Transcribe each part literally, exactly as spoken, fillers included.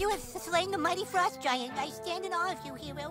You have slain the mighty frost giant. I stand in awe of you, hero.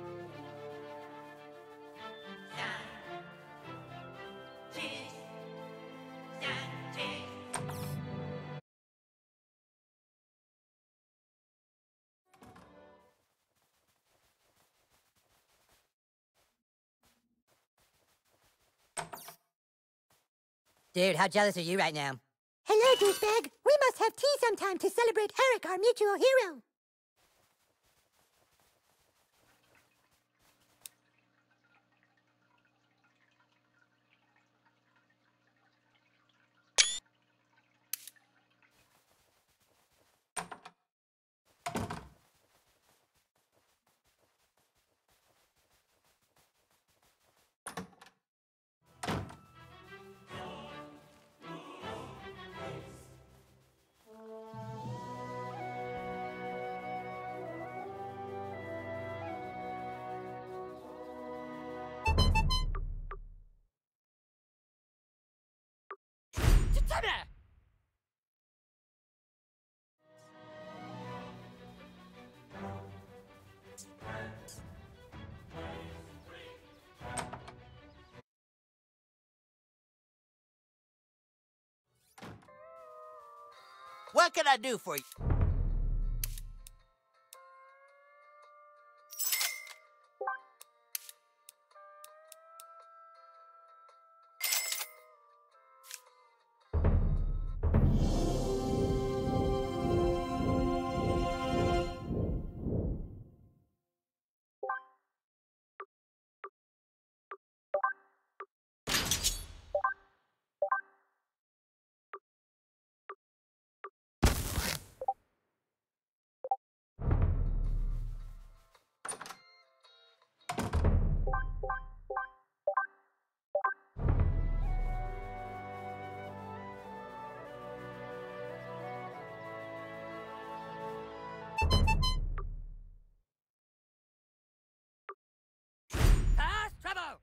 Dude, how jealous are you right now? Hello, douchebag. We must have tea sometime to celebrate Eric, our mutual hero. What can I do for you? Cause trouble!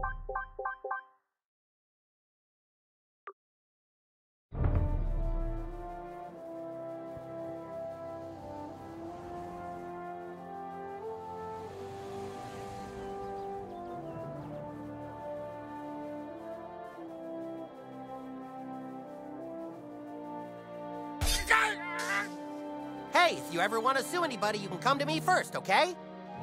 Hey, if you ever want to sue anybody, you can come to me first, okay?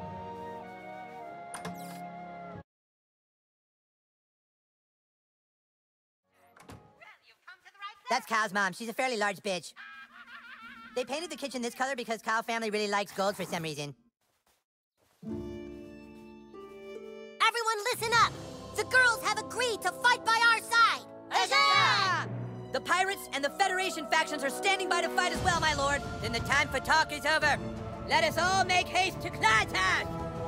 That's Kyle's mom. She's a fairly large bitch. They painted the kitchen this color because Kyle family really likes gold for some reason. Everyone listen up! The girls have agreed to fight by our side! Huzzah! The pirates and the Federation factions are standing by to fight as well, my lord. Then the time for talk is over. Let us all make haste to Clytown!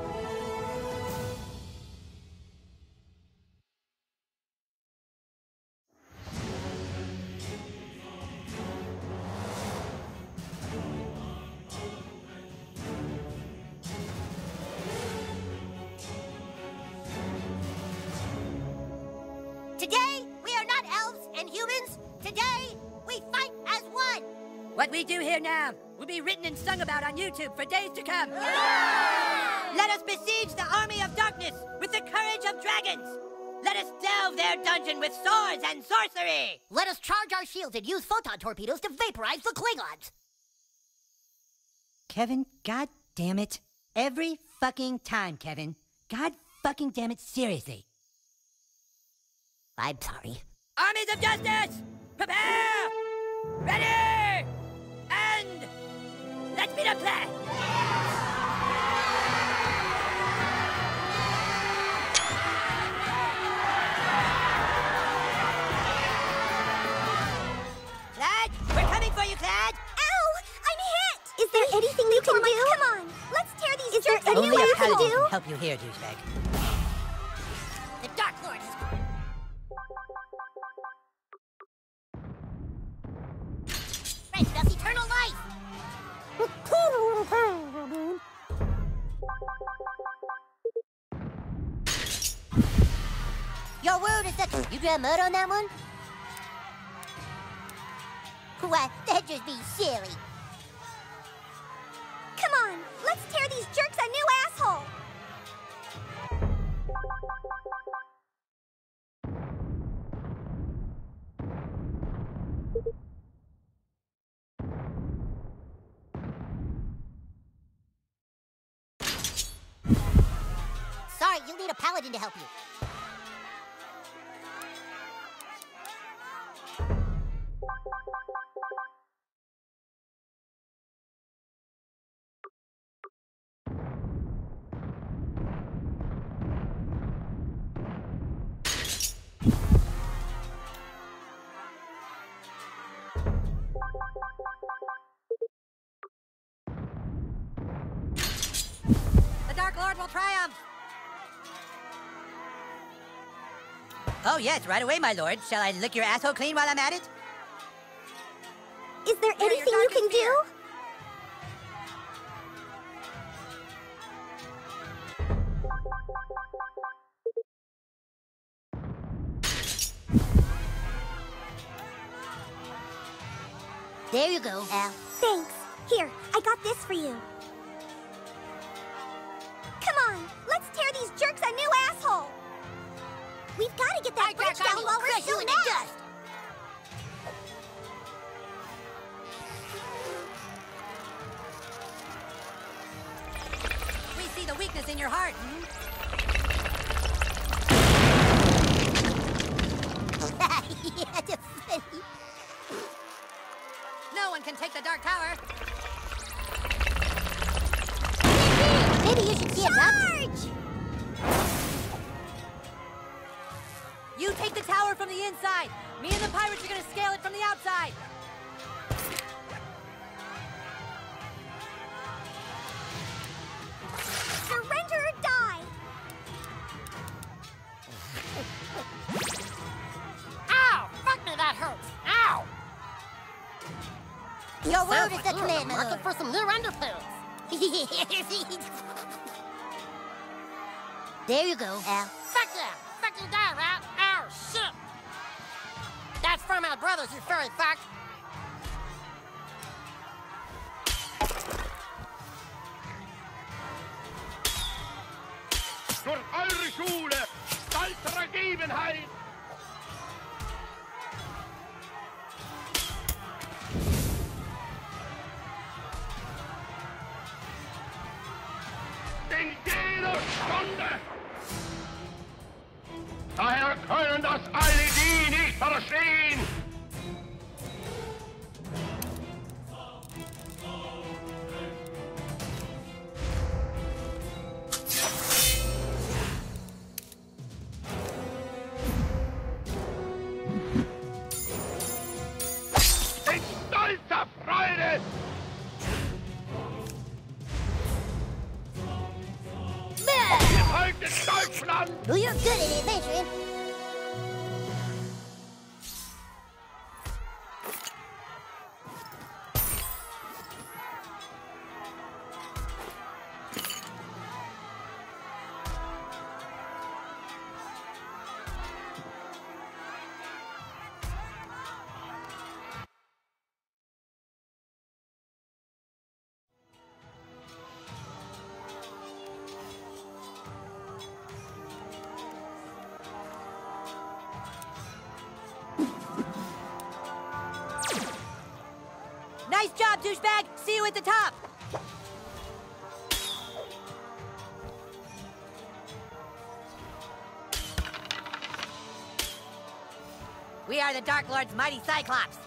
Today, we are not elves and humans. Today, we fight as one! What we do here now will be written and sung about on YouTube for days to come. Yeah! Let us besiege the army of darkness with the courage of dragons. Let us delve their dungeon with swords and sorcery. Let us charge our shields and use photon torpedoes to vaporize the Klingons. Kevin, god damn it. Every fucking time, Kevin. God fucking damn it, seriously. I'm sorry. Armies of Justice! Prepare! Ready! And... let's meet up play! Clad, we're coming for you, Clad! Ow! I'm hit! Is there anything you can do? Come on, let's tear these Is there jerks a new Only a way you can paladin do? can help you here, douchebag. The Dark Lord is... Friends, that's eternal life! Your word is that... You got mud on that one? Why, that'd just be silly. Come on, let's tear these jerks a new asshole! Sorry, you'll need a paladin to help you. The Dark Lord will triumph! Oh yes, right away, my lord. Shall I lick your asshole clean while I'm at it? Is there Here, your anything you can darkest fear. do? There you go, Al. Thanks. Here, I got this for you. Come on, let's tear these jerks a new asshole! We've got to get that bridge down while we're still mad! We see the weakness in your heart. Hmm? Yeah, that's funny. No one can take the Dark Tower. Maybe you should see it up. Charge! You take the tower from the inside. Me and the pirates are gonna scale it from the outside. Surrender or die! Ow! Fuck me, that hurts. Ow! Your word is the command, my lord. for some new underpants. There you go, Al. Fuck yeah! Fuck my brothers, you furry fuck! Durch eure Schule, stolzer Ergebenheit! In jeder Stunde! Daher können das alle die nicht verstehen! In stolzer Freude! Ihr folgt Deutschland! Well, you're good at adventuring. Nice job, douchebag! See you at the top! We are the Dark Lord's mighty Cyclops!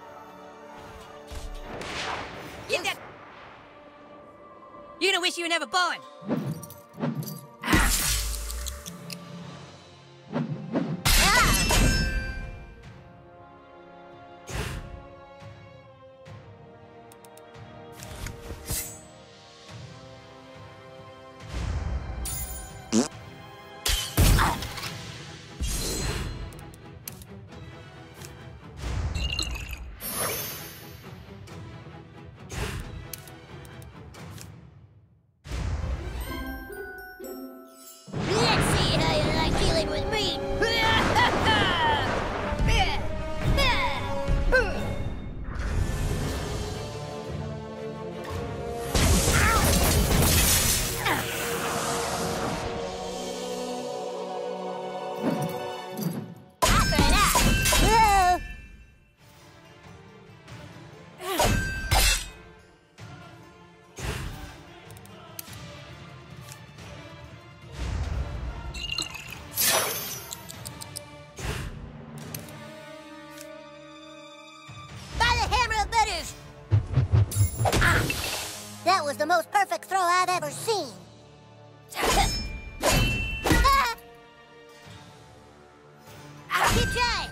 You did... You don't wish you were never born! Let's see how you like dealing with me. That was the most perfect throw I've ever seen. Keep trying.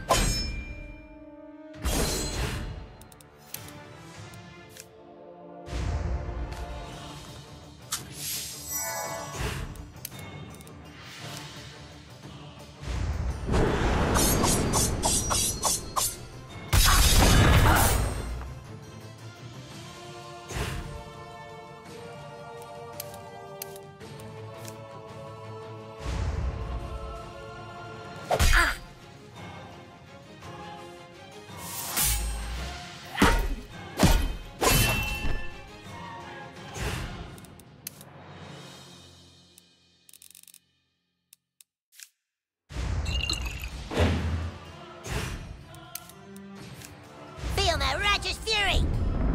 Feel my righteous fury!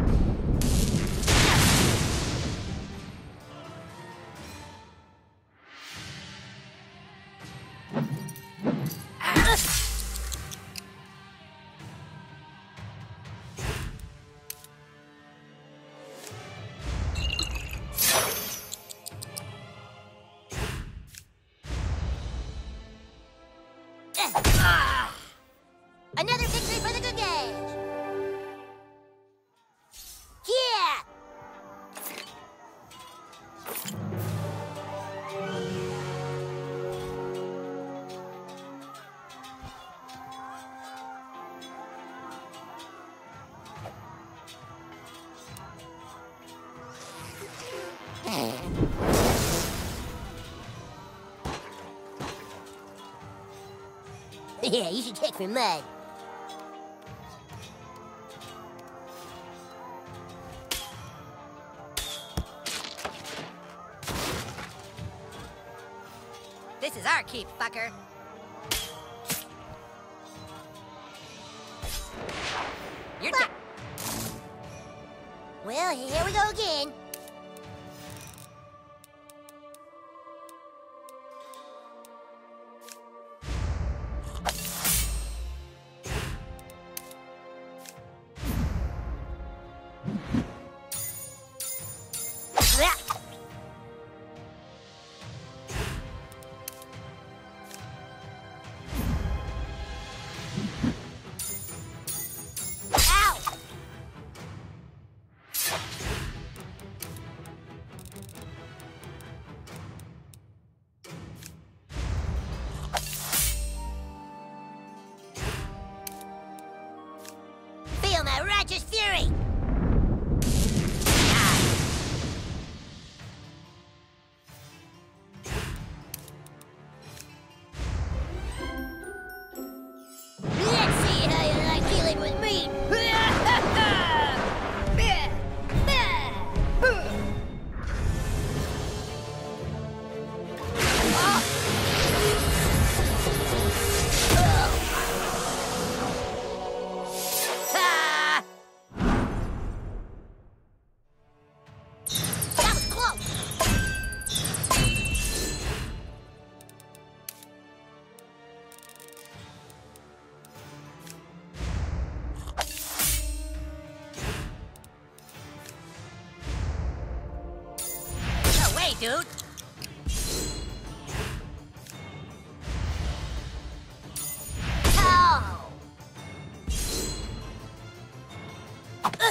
Another victory for the good guys! Yeah! Yeah, you should check for mud. cheap fucker. You're dead. Well, here we go again. Feel my righteous fury! Let's see how you like dealing with me! That was close! No way, dude! Oh! Ugh.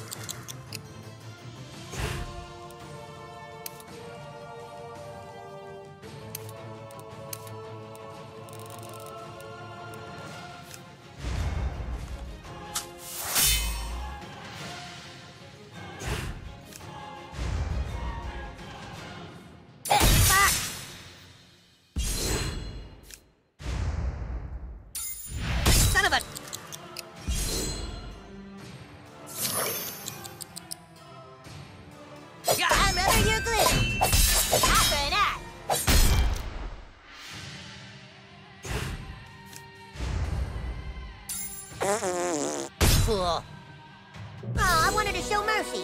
Son of a... I'm rather your glue. After an eye. Fool. Oh, I wanted to show mercy.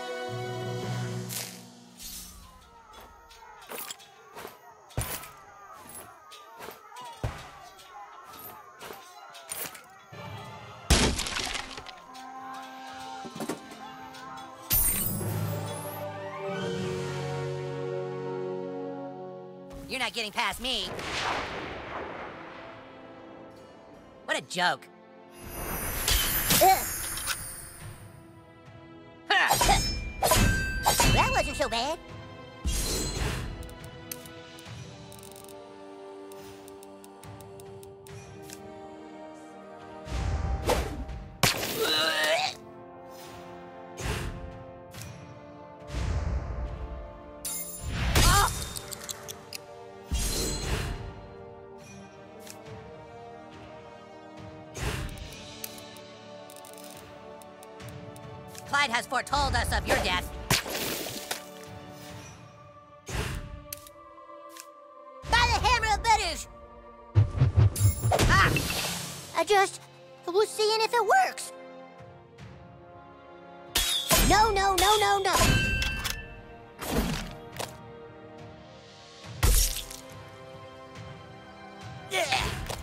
You're not getting past me. What a joke. That wasn't so bad. Clyde has foretold us of your death. By the hammer of Bedush! Ah! I just was seeing if it works. No, no, no, no, no. Yeah.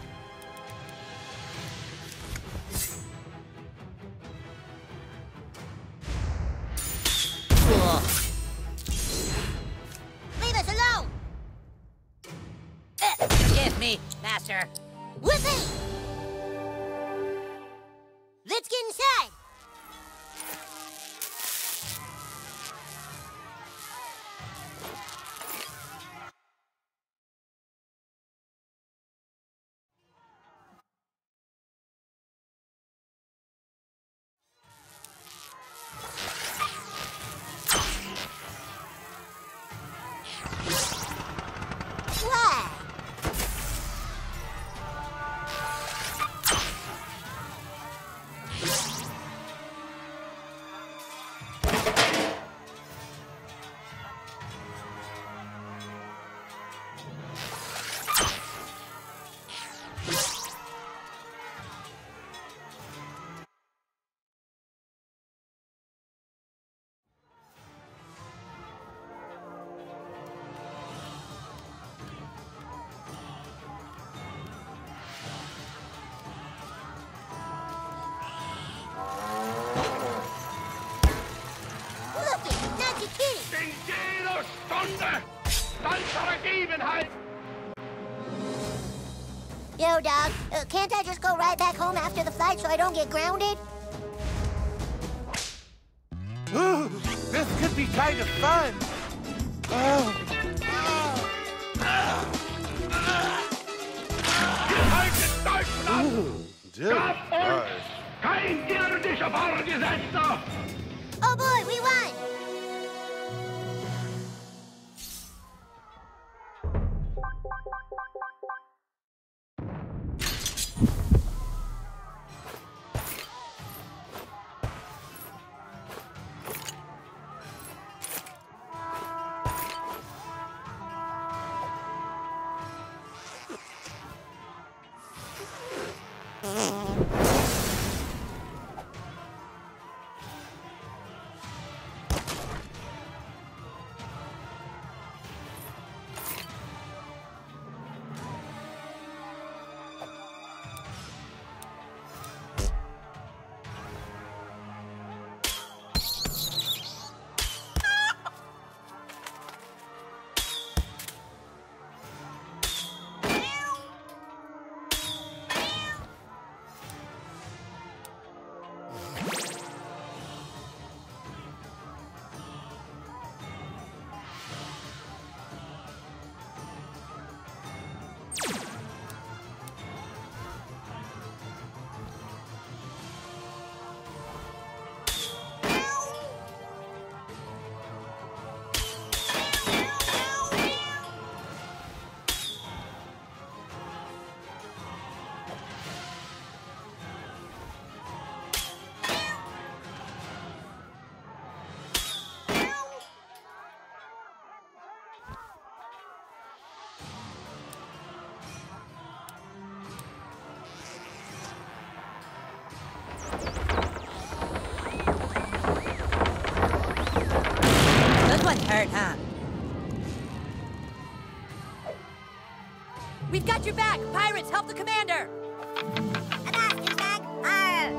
Leave us alone! Uh, Forgive me, Master. Whoopee! Let's get inside! Why? in jeder Stunde! Dann zur Ergebenheit! Yo, Doc, uh, can't I just go right back home after the flight so I don't get grounded? Ooh, this could be kind of fun. Oh. Gehalten Deutschland! Ooh, dear Gab uns Christ. kein irdischer Vorgesetzter! Oh boy, we won! This one's hurt, huh? We've got your back! Pirates, help the commander! Avast, Snag! Arr!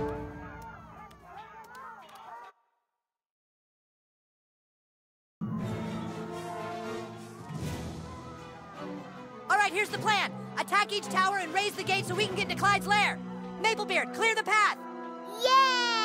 All right, here's the plan. Attack each tower and raise the gate so we can get into Clyde's lair. Maplebeard, clear the path! Yeah!